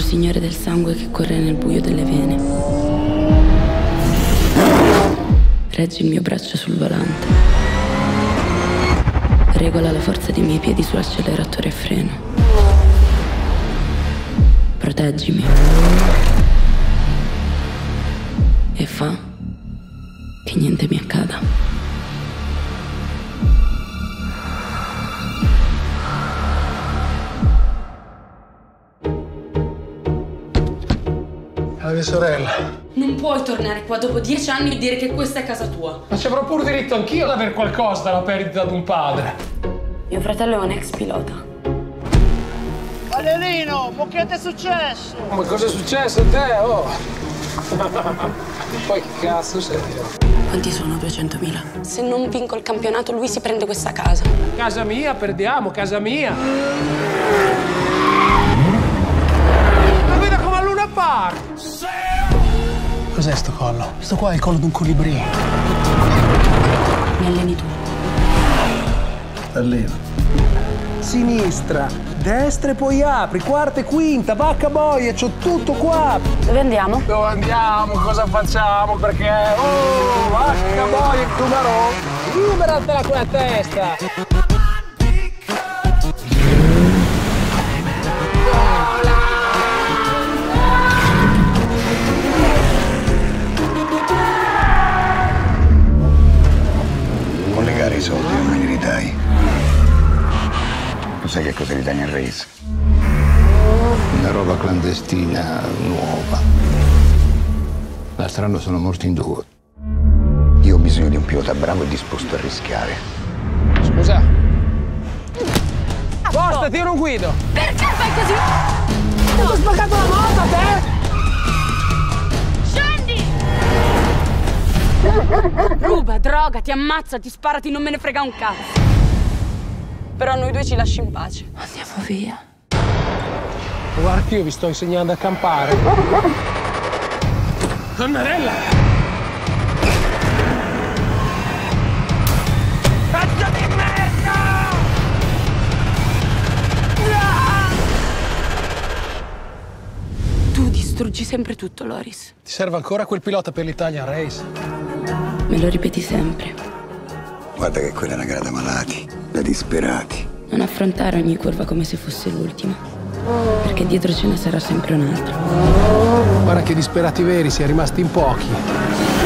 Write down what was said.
signore del sangue che corre nel buio delle vene. Reggi il mio braccio sul volante. Regola la forza dei miei piedi sull'acceleratore e freno. Proteggimi. E fa che niente mi accada. La mia sorella. Non puoi tornare qua dopo 10 anni e dire che questa è casa tua. Ma ci avrò pur diritto anch'io ad avere qualcosa dalla perdita di un padre. Mio fratello è un ex pilota. Valerino, ma che ti è successo? Ma cosa è successo a te? Oh! Poi che cazzo sei? Quanti sono 200.000? Se non vinco il campionato, lui si prende questa casa. Casa mia, perdiamo, casa mia. La guida come a Luna Park. Cos'è sto collo? Sto qua è il collo di un colibrì. Mi alleni tu. Allena. Sinistra, destra e poi apri, quarta e quinta, vacca boia, c'ho tutto qua. Dove andiamo? Dove andiamo? Cosa facciamo? Perché? Oh, vacca boia, numero! Liberatela con la testa! Collegare i soldi non me li ridai. Tu sai che cosa ridai nel race? Una roba clandestina nuova. L'altro anno sono morti in 2. Io ho bisogno di un pilota bravo e disposto a rischiare. Scusa. Spostati, io non guido. Perché fai così? Ti ho spaccato la moto a te? Scendi! Ruba, droga, ti ammazza, ti sparati, non me ne frega un cazzo. Però noi due ci lasci in pace. Andiamo via. Guarda che io vi sto insegnando a campare. Donnarella! Pezzo di merda! Tu distruggi sempre tutto, Loris. Ti serve ancora quel pilota per l'Italia Race? Me lo ripeti sempre. Guarda che quella è una gara da malati, da disperati. Non affrontare ogni curva come se fosse l'ultima. Perché dietro ce ne sarà sempre un'altra. Guarda che disperati veri si è rimasti in pochi.